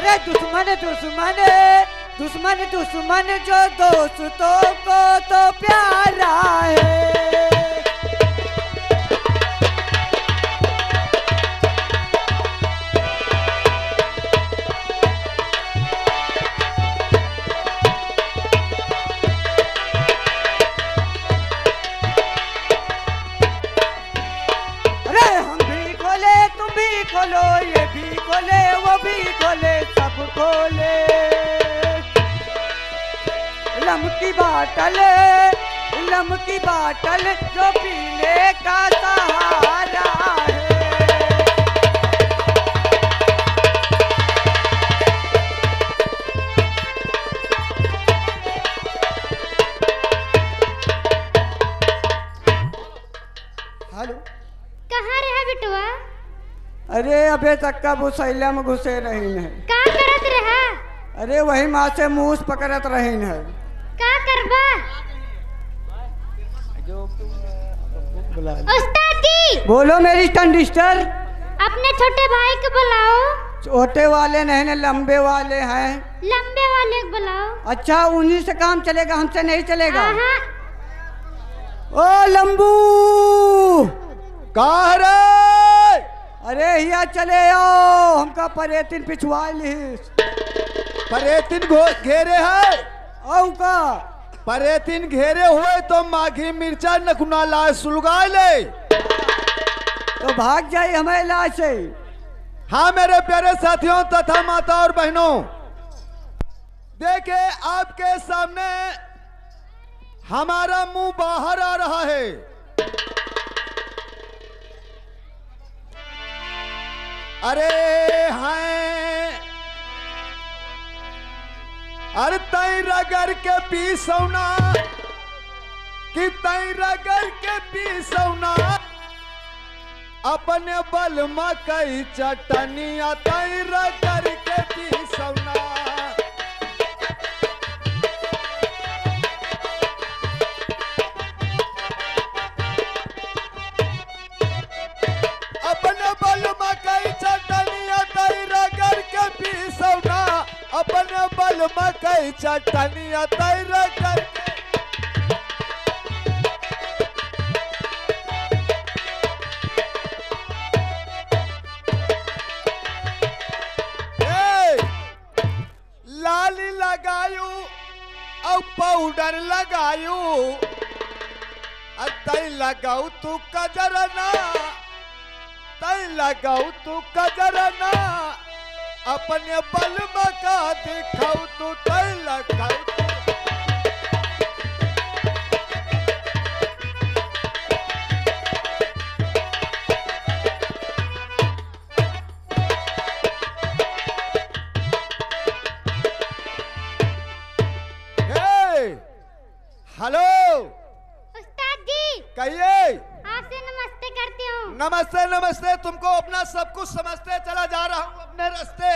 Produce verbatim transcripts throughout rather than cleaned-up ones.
अरे दुश्मन दुश्मन दुश्मन दुश्मन जो दोस्तों को तो प्यारा है। खोलो ये भी खोले वो भी खोले सब खोले, लम की बाटल लम की बाटल जो पीने का सहारा है। हेलो, कहाँ रहा बिटवा? अरे अबे तक का वो सैला में घुसे रही है। का करत रहा? अरे वही माँ से मूस पकड़त रही है। का करबा? उस्ताद जी बोलो मेरी कंडिस्टर। अपने छोटे भाई को बुलाओ। छोटे वाले नहीं ना, लंबे वाले हैं। लंबे वाले को बुलाओ। अच्छा, उन्हीं से काम चलेगा, हमसे नहीं चलेगा। हाँ। ओ लंबू कहाँ रे? अरे हिया चले आओ, हमका परेतिन पिछुआ लिस। परेतिन घेरे है औ का परेतिन घेरे हुए तो माघी मिर्चा नकुना लाए सुलगा ले तो भाग जाए हमें लाश से। हाँ मेरे प्यारे साथियों तथा माता और बहनों, देखे आपके सामने हमारा मुंह बाहर आ रहा है। अरे हैं अरे तई रगड़ के पी सौना कि तई रगड़ के पी सौना अपने बल मकई चटनिया तई रगड़ के पी सौना। अपने बल मकई चटनिया तई रगड़ के पी सौना अपने बल मकई चटनिया तई रगड़ के। लाली लगायू और पाउडर लगायू तई लगाऊ तू कजरना तई लगाऊ तू कजरना अपने बल मका दिखाऊ तू तई लगाऊ तू। हेलो उस्ताद जी, कहिए। आपसे नमस्ते करती हूँ। नमस्ते नमस्ते, तुमको अपना सब कुछ समझते चला जा रहा हूँ अपने रास्ते।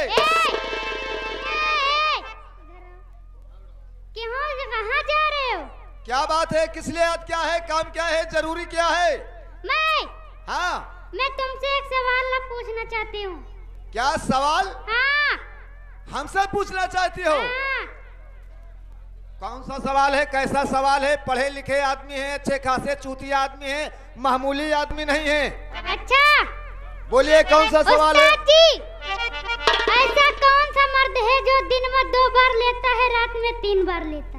क्यों, कहाँ जा रहे हो? क्या बात है, किस लिए याद, क्या है काम, क्या है जरूरी, क्या है? मैं हाँ मैं तुमसे एक सवाल पूछना चाहती हूँ। क्या सवाल? हाँ। हमसे पूछना चाहती हो? हाँ। कौन सा सवाल है, कैसा सवाल है? पढ़े लिखे आदमी है, अच्छे खासे चूतिया आदमी है, मामूली आदमी नहीं है। अच्छा बोलिए कौन सा सवाल है? उस्ताद जी, ऐसा कौन सा मर्द है जो दिन में दो बार लेता है, रात में तीन बार लेता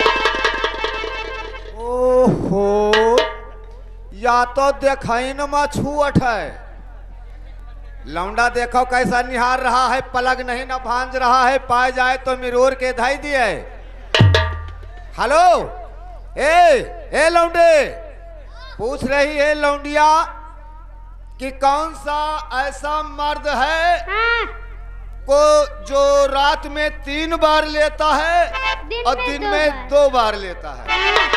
है? ओहो, या तो देखाई न मछुअट है। लौंडा देखो कैसा निहार रहा है, पलक नहीं न भांज रहा है, पाए जाए तो मिरोर के धाई दिए। हेलो, ए ए लौंडे, पूछ रही है लौंडिया कि कौन सा ऐसा मर्द है हाँ। को जो रात में तीन बार लेता है दिन और में दिन दो में बार। दो बार लेता है?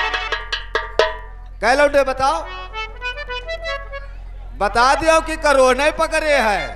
कह लौंडे बताओ, बता दियो कि करो नहीं पकड़े है।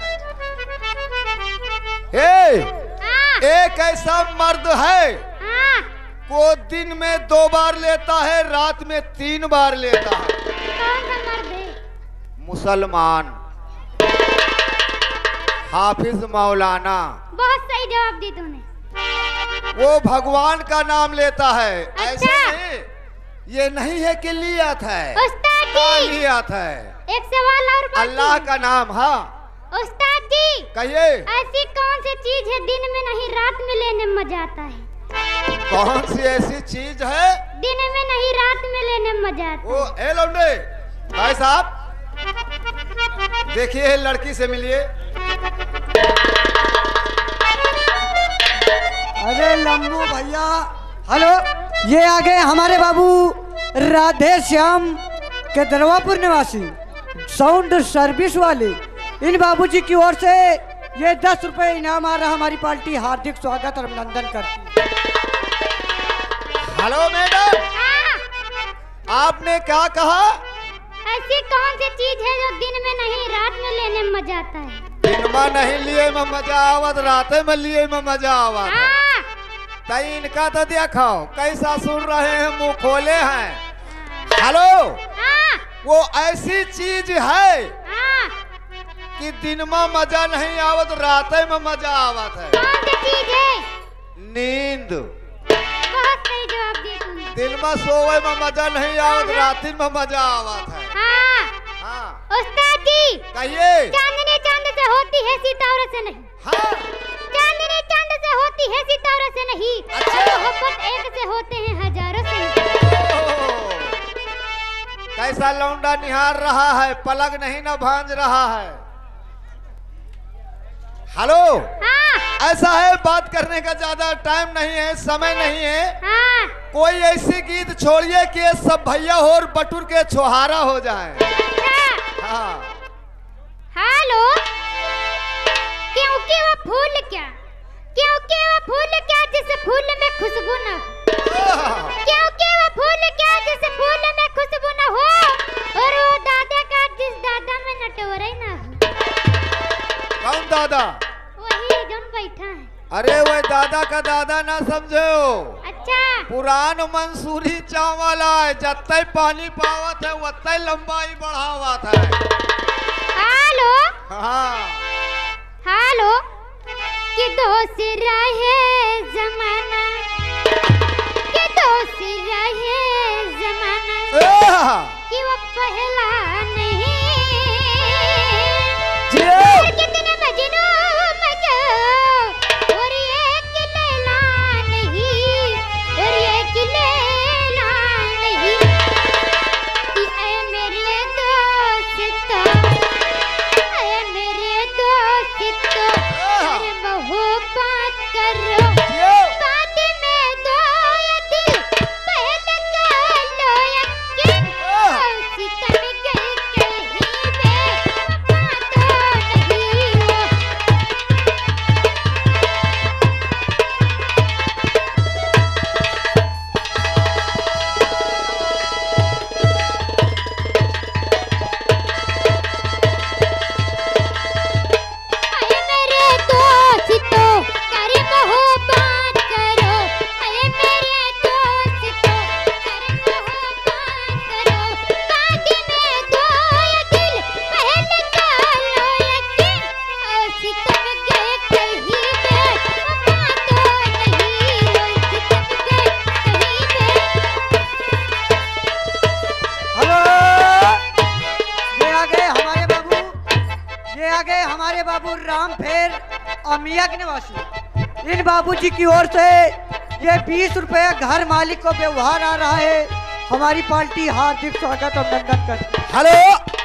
ए, हाँ। एक ऐसा मर्द है हाँ। वो दिन में दो बार लेता है, रात में तीन बार लेता है। कौन सा मर्द है? मुसलमान। हाफिज मौलाना। बहुत सही जवाब दी तूने। वो भगवान का नाम लेता है। अच्छा। ऐसे नहीं, ये नहीं है कि लियात है। उस्ताद जी, लियात है। एक सवाल और बाकी अल्लाह है। का नाम। हाँ उस्ताद जी, कहिए। ऐसी कौन सी चीज है दिन में नहीं रात में लेने में मजा आता है? कौन सी ऐसी चीज है? दिन में नहीं रात में लेने में मजा आता वो ए लौंडे भाई साहब, देखिए लड़की से मिलिए। अरे लंबू भैया, हेलो, ये आ गए हमारे बाबू राधे श्याम के दरवापुर निवासी साउंड सर्विस वाले। इन बाबूजी की ओर से ये दस रुपए इनाम आ रहा। हमारी पार्टी हार्दिक स्वागत और अभिनंदन करती है। हेलो मैडम, हाँ, आपने क्या कहा? ऐसी कौन सी चीज है जो दिन में नहीं रात में लेने में मजा आता है? दिन में नहीं लिए में मजा आवत, राते में लिए में मजा आवत। हाँ, तई इनका तो देखो कैसा सुन रहे हैं, मुंह खोले हैं। हेलो, हाँ, वो ऐसी चीज है हाँ, कि दिन में मजा नहीं आवत, राते में मजा आवत है। कौन सी चीज है? नींद। बहुत सही जवाब दिया तूने। दिन में सोवे में मजा नहीं आवत, रात में मजा आवत है। हाँ, हाँ उस्ताद जी, कहिए। चांदनी चांद से होती है सितारों से नहीं। हाँ चांदनी चांद से होती है सितारों से नहीं। अच्छा। और मोहब्बत एक से होते हैं हजारों से नहीं। ओह, कैसा लौंडा निहार रहा है, पलक नहीं ना भांज रहा है। हेलो, हाँ, ऐसा है, बात करने का ज्यादा टाइम नहीं है, समय नहीं है। हाँ, कोई ऐसी गीत छोड़िए कि ये सब भैया और बटुर के छोहारा हो जाए। अच्छा। हाँ हेलो, क्योंकि वो फूल क्या, क्योंकि वो फूल क्या जिस फूल में खुशबू न हो, ओह, क्योंकि वो फूल क्या जिस फूल में खुशबू न हो, और वो दादा का जिस दादा में नटवरे न हो। कौन दादा? वही जौन बैठा है। अरे वो दादा का दादा ना समझो। अच्छा। पुरान मंसूरी चावल है, जत्ते पानी पावत है वत्ते लंबाई बढ़ावत है। हेलो, हाँ हेलो, कि दोस्त रहे जमाना, कि दोस्त रहे जमाना, ओह, कि वो पहला नहीं। जियो। और कितने मजनू मजो, और ये कि लैला नहीं, और ये कि लैला नहीं, कि ऐ मेरे दोस्त, ऐ मेरे दोस्त, अरे मोहब्बत करो, जियो। बाद में दो ये दिल, पहले कर लो यकीन, और सितम के कहीं बेवफा तो नहीं हो। अरे मेरे दोस्तों, करे मोहब्बत करो, अरे मेरे दोस्तों, करे मोहब्बत करो, बाद में दो ये दिल, पहले कर लो यकीन, और सितम के कहीं बेवफा तो नहीं हो, सितम के कहीं बे। हेलो, ये आ गए हमारे बाबू, ये आ गए हमारे बाबू राम फेर अमिया के निवासी। इन बाबूजी की ओर से ये बीस रुपए घर मालिक को व्यवहार आ रहा है। हमारी पार्टी हार्दिक स्वागत और अभिनंदन करती है। हेलो,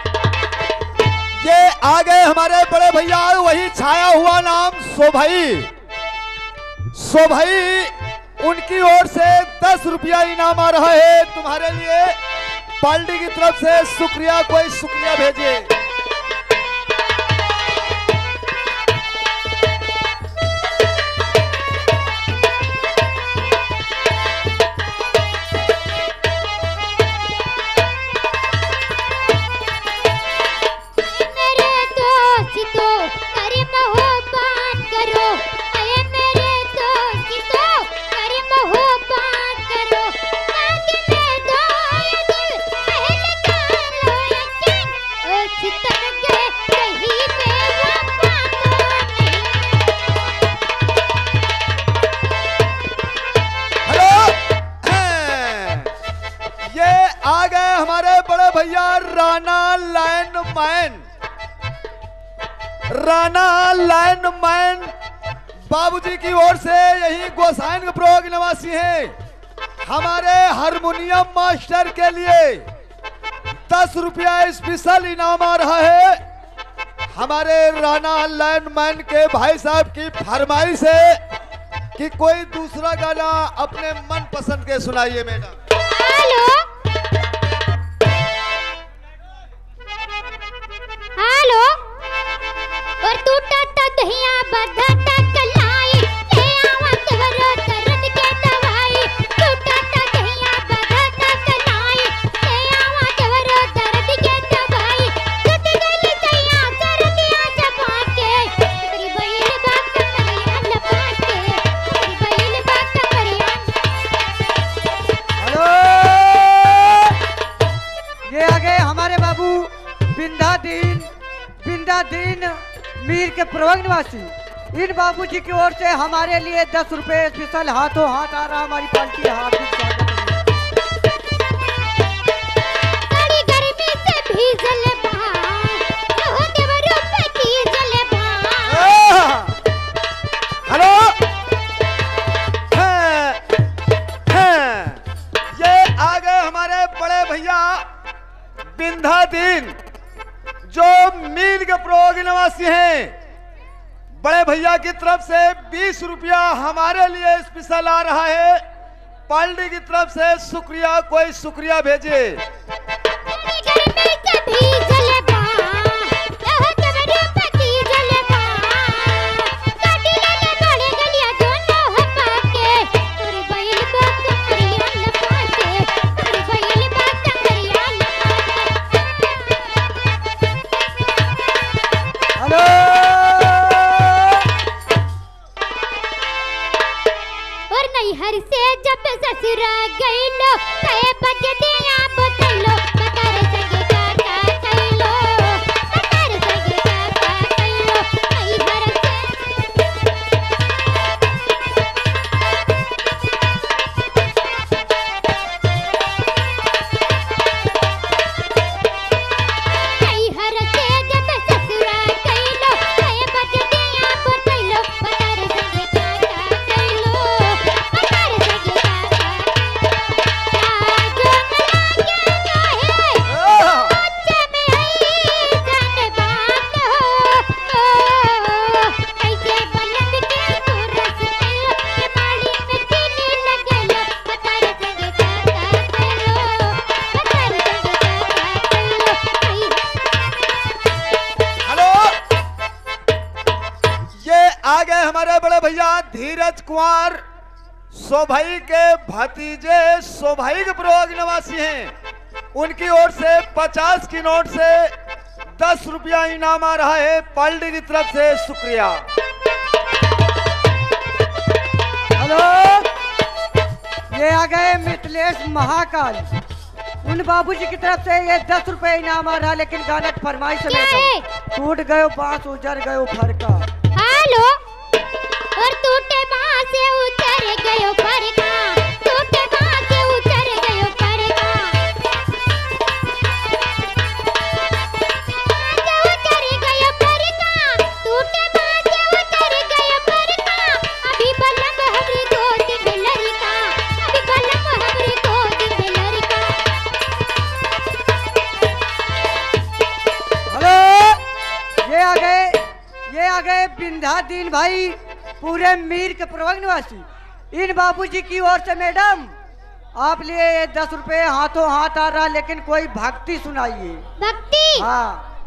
ये आ गए हमारे बड़े भैया, वही छाया हुआ नाम सोभाई। सोभाई, उनकी ओर से दस रुपया इनाम आ रहा है तुम्हारे लिए। पार्टी की तरफ से शुक्रिया, कोई शुक्रिया भेजिए। मेरे दोस्तों, करे मोहब्बत करो, अरे मेरे दोस्तों, करे मोहब्बत करो, बाद में दो ये दिल, पहले कर लो यकीन, और सितम मैन राणा लाइनमैन बाबूजी की ओर से यही गोसाइनपुर के निवासी हैं। हमारे हारमोनियम मास्टर के लिए दस रुपया स्पेशल इनाम आ रहा है। हमारे राणा लाइनमैन के भाई साहब की फरमाइश है कि कोई दूसरा गाना अपने मन पसंद के सुनाइए मैडम। हेलो हेलो और टूटा ता दहिया बधा ता कलाई ले आवा तोरो दर्द के दवाई। टूटा ता दहिया बधा ता कलाई ले आवा तोरो दर्द के दवाई। टूट गई सैया सर्दिया जपा के तेरी बैल बात करिया लपा के तेरी बैल बात करिया। हेलो, ये आ गए हमारे बाबू बिंदादीन बिंदादीन मीर के प्रवंग निवासी। इन बाबूजी की ओर से हमारे लिए दस रुपए स्पेशल हाथों हाथ आ रहा हमारी पार्टी हार्दिक स्वागत है। बड़ी गर्मी से भीजल बाहर हो देवरो पे डीजल बाहर। हेलो हैं, हैं, ये आ गए हमारे बड़े भैया बिंदादीन जो मीर के प्रोग निवासी हैं। बड़े भैया की तरफ से बीस रुपया हमारे लिए स्पेशल आ रहा है। पार्टी की तरफ से शुक्रिया, कोई शुक्रिया भेजे। बड़ी गर्मी से भीजल बाहर हो देवरो पे डीजल बाहर। गाड़ी ले ले बड़े गलिया दोनों हपा के तेरी बैल बात करिया लपा के तेरी बैल बात करिया लपा के। हेलो, और नैहर से जब ससुरा गइलो कहे बजे दिया बतैलो बतर सगे काका कइलो बतर सगे काका कइलो नैहर से नैहर से जब ससुरा गइलो कहे बजे दिया बतैलो बतर सगे काका कइलो बतर सगे काका लाजो मला के काहे बच्चे में आई जान बात हो कैसे बलम के तू रस गइलो के माड़ी में चीनी लगलो बतर सगे काका कइलो बतर सगे काका कइलो हेलो, ये आ गए हमारे बड़े भैया धीरज कुमार सोभाई के भतीजे सोभाई के प्रयोग निवासी हैं। उनकी ओर से पचास की नोट से दस रुपया इनाम आ रहा है। पार्टी की तरफ से शुक्रिया। हेलो, ये आ गए मिथिलेश महाकाल। उन बाबूजी की तरफ से ये दस रुपए इनाम आ रहा, लेकिन गाना की फरमाइश है क्या है? मैडम। टूट गयो बांस उजर गयो फरका। हेलो और टूटे बांस से उतर गयो फरका टूटे बांस से उतर गयो फरका से उतर गयो फरका टूटे बांस से उतर गयो फरका अभी बलम हमरी गोद में लड़का अभी बलम हमरी गोद में लड़का। हेलो, ये आ गए ये आ गए बिंदादीन भाई पूरे मीर के प्रवंग निवासी। इन बाबूजी की ओर से मैडम आप लिए ये दस रुपए हाथों हाथ आ रहा, लेकिन कोई भक्ति सुनाइए। भक्ति हाँ,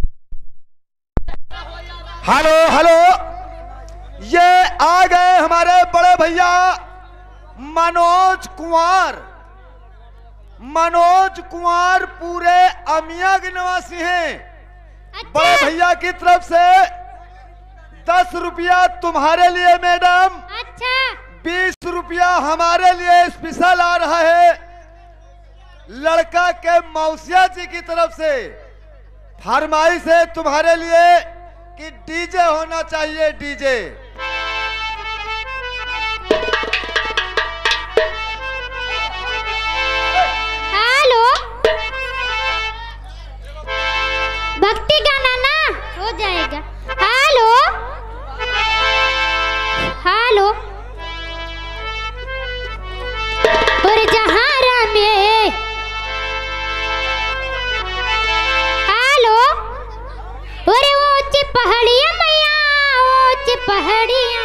हेलो हेलो, ये आ गए हमारे बड़े भैया मनोज कुमार। मनोज कुमार पूरे अमिया के निवासी हैं। बड़े अच्छा भैया की तरफ से दस रुपया तुम्हारे लिए मैडम, अच्छा बीस रुपया हमारे लिए स्पेशल आ रहा है। लड़का के मौसिया जी की तरफ से फरमाइश है तुम्हारे लिए कि डीजे होना चाहिए, डीजे। हेलो भक्ति पहाड़ियाँ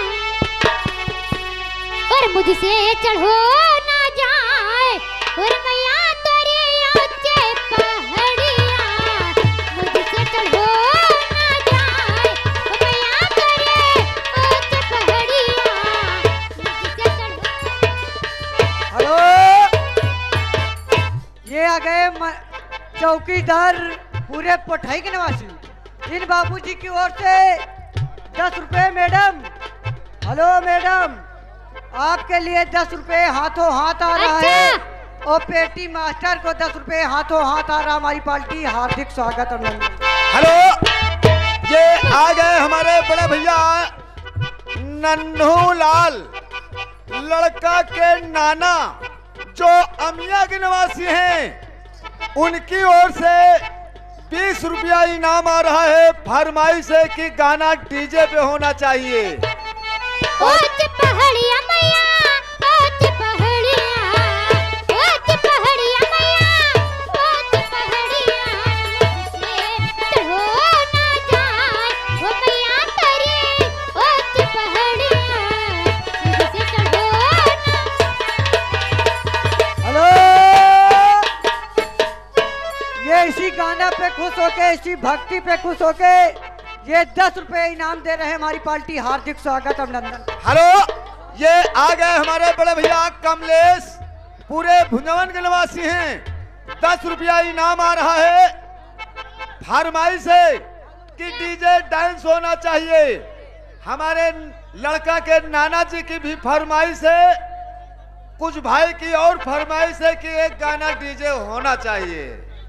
और मुझसे चढ़ो ना जाए और मैया तेरे ऊंचे पहाड़ियाँ मुझसे चढ़ो ना जाए और मैया तेरे ऊंचे पहाड़ियाँ मुझसे चढ़ो। हेलो, ये आ गए म- चौकीदार पूरे पठाई के निवासी। इन बाबूजी की ओर से दस रुपए मैडम। हेलो मैडम, आपके लिए दस रुपए हाथों हाथ आ रहा अच्छा। है और पेटी मास्टर को दस रुपए हाथों हाथ आ रहा। हमारी पार्टी हार्दिक स्वागत अभिनंदन। हेलो, ये आ गए हमारे बड़े भैया नन्हू लाल, लड़का के नाना जो अमिया के निवासी हैं, उनकी ओर से बीस रुपया इनाम आ रहा है। फरमाइश है कि गाना डीजे पे होना चाहिए। ऊंचे पहाड़ियाँ मैया ऊंचे पहाड़ियाँ ऊंचे पहाड़ियाँ मैया ऊंचे पहाड़ियाँ मुझसे चढ़ो ना जाए वो मैया तेरी ऊंचे पहाड़ियाँ मुझसे चढ़ो ना। हेलो, ये इसी गाना पे खुश होके, इसी भक्ति पे खुश होके ये दस रुपए इनाम दे रहे हैं। हमारी पार्टी हार्दिक स्वागत अभिनंदन। हेलो, ये आ गए हमारे बड़े भैया कमलेश, पूरे भुंजवन के निवासी हैं। दस रुपया इनाम आ रहा है। फरमाइश है कि डीजे डांस होना चाहिए। हमारे लड़का के नाना जी की भी फरमाइश है, कुछ भाई की और फरमाइश है कि एक गाना डीजे होना चाहिए।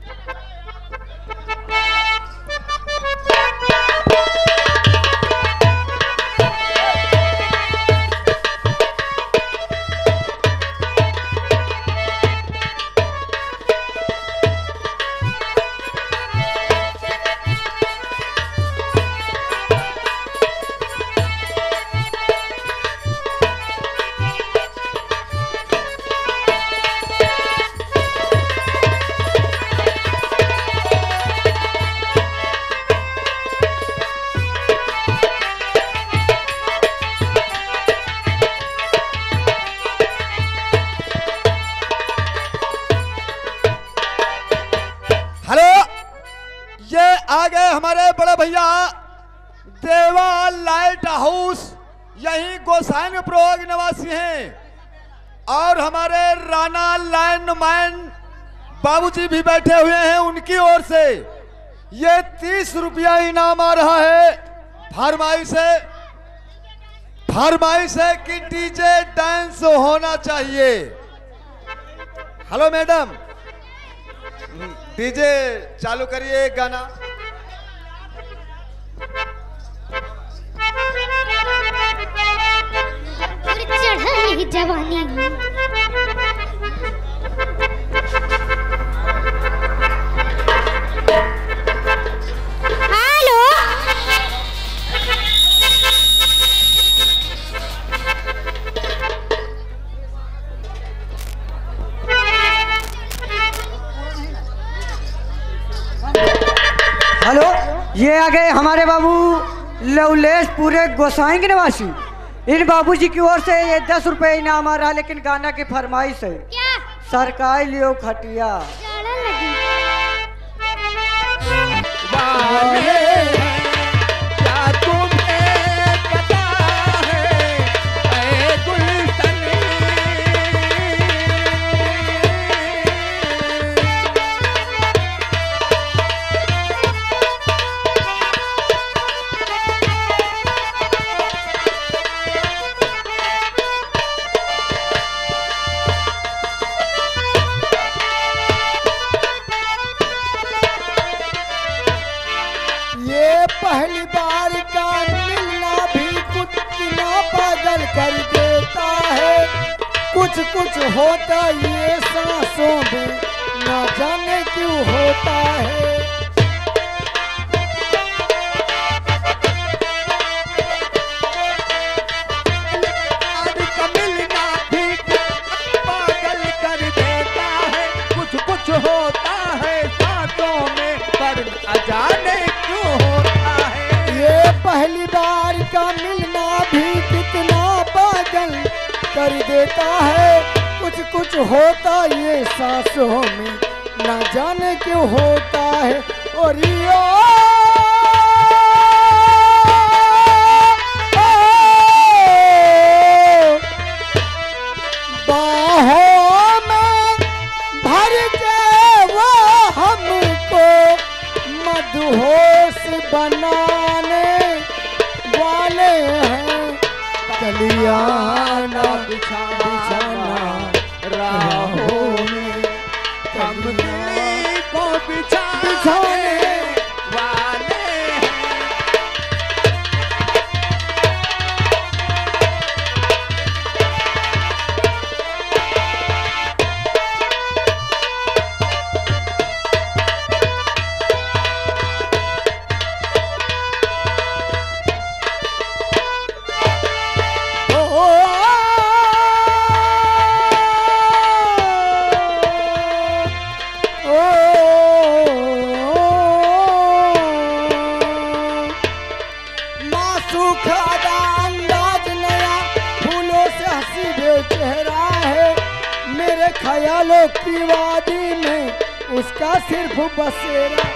हेलो, ये आ गए हमारे बड़े भैया देवा लाइट हाउस, यही गोसाइन प्रोग निवासी हैं। और हमारे राणा लाइनमैन बाबूजी भी बैठे हुए हैं। उनकी ओर से ये तीस रुपया इनाम आ रहा है। फरमाइश है फरमाइश है कि डीजे डांस होना चाहिए। हेलो मैडम, डीजे चालू करिए गाना। और चढ़ाई जवानी हेलो हेलो, ये आ गए हमारे बाबू लवलेश, पूरे गोसाई के निवासी। इन बाबूजी की ओर से ये दस रुपए इनाम आ रहा है, लेकिन गाना की फरमाइश है क्या सरकाई लियो खटिया। जाड़ा लगी क्या तुम्हें पता है ऐ गुलशन, ये पहली बार का मिलना भी कुछ ना पागल कर देता है। कुछ कुछ होता ये सांसों में, ना जाने क्यों होता है। आज का मिलना भी पागल कर देता है। कुछ कुछ होता है सांसों में, पर अजाने क्यों होता है। ये पहली बार का मिलना कर देता है। कुछ कुछ होता ये सांसों में, ना जाने क्यों होता है। और यो बाहों में भर के वो हमको मदहोश बनाने वाले हैं। कलियाना बिछाना राहों में, हम दिल को बिछाने वाले हैं। ख्यालों की वादी में उसका सिर्फ बसेरा।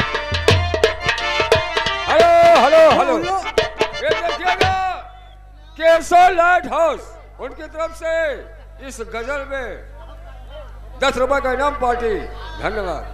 हेलो हेलो हेलो, ये देखिएगा केशव लाइट हाउस उनकी तरफ से इस गजल में दस रुपए का इनाम पार्टी। धन्यवाद।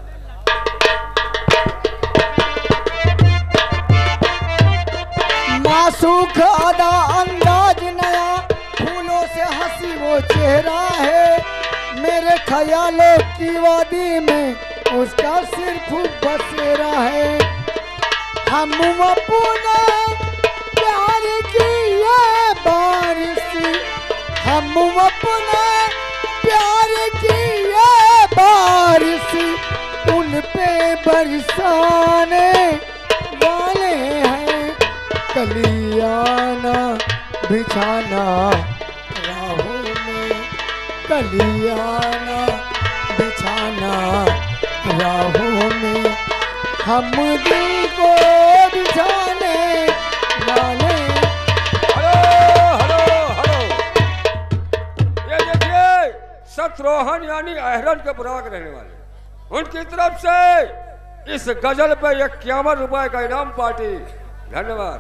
मासूख अदा अंदाज नया, फूलों से हंसी वो चेहरा है। मेरे ख्यालों की वादी में उसका सिर्फ बसेरा है। हम अपने प्यार की ये बारिश, हम अपने प्यार की ये बारिश उन पे बरसाने वाले हैं। कलियाना बिछाना राहों में, कलियाना बिछाना राहों में, हम दिल को बिछाने वाले। हेलो हेलो हेलो, ये देखिए शत्रुघ्न यानी अहरन के बुराक रहने वाले, उनकी तरफ से इस गजल पे इक्यावन रुपए का इनाम पार्टी। धन्यवाद।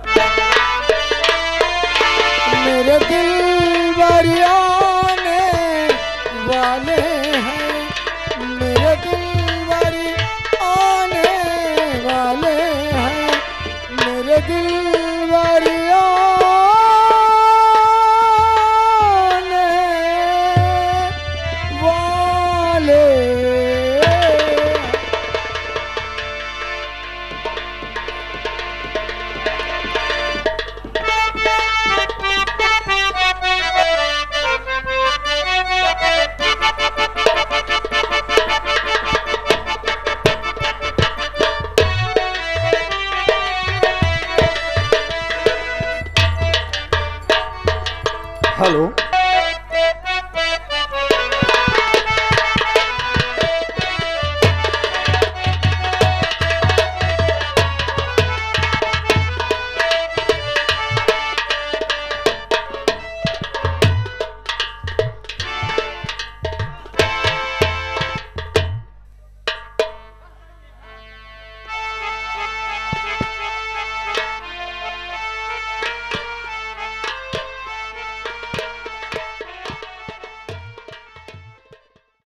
मेरे दिल बरियाने वाले हैं, मेरे दिल बरी आने वाले हैं, मेरे दिल बरी आने वाले। हेलो।